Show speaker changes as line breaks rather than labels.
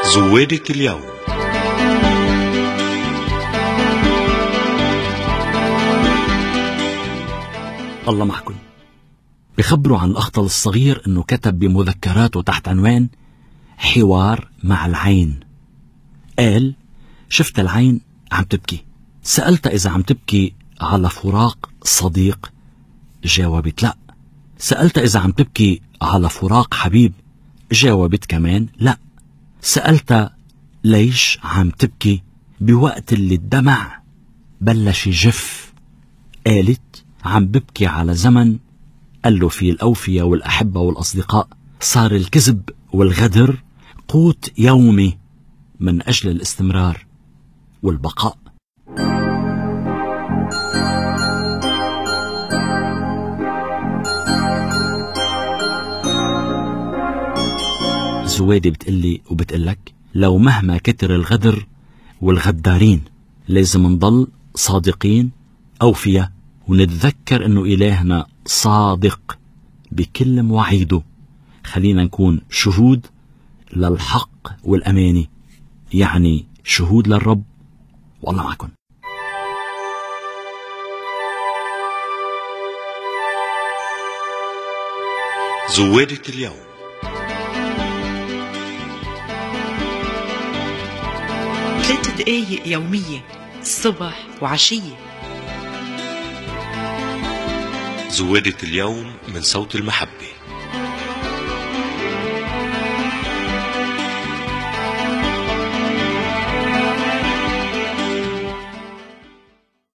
زوادة اليوم.
الله معكم. بخبروا عن الأخطل الصغير أنه كتب بمذكراته تحت عنوان حوار مع العين. قال: شفت العين عم تبكي، سألت إذا عم تبكي على فراق صديق، جاوبت لا. سألت إذا عم تبكي على فراق حبيب، جاوبت كمان لا. سألت ليش عم تبكي بوقت اللي الدمع بلش يجف، قالت عم ببكي على زمن قال له فيه الأوفياء والأحبة والأصدقاء، صار الكذب والغدر قوت يومي من أجل الاستمرار والبقاء. زوادي بتقلي وبتقلك لو مهما كتر الغدر والغدارين لازم نضل صادقين أوفياء، ونتذكر أنه إلهنا صادق بكل مواعيده. خلينا نكون شهود للحق والأمانة، يعني شهود للرب. والله معكم.
زوادة اليوم.
ثلاث دقايق يومية الصبح وعشية.
زوادة اليوم من صوت المحبة.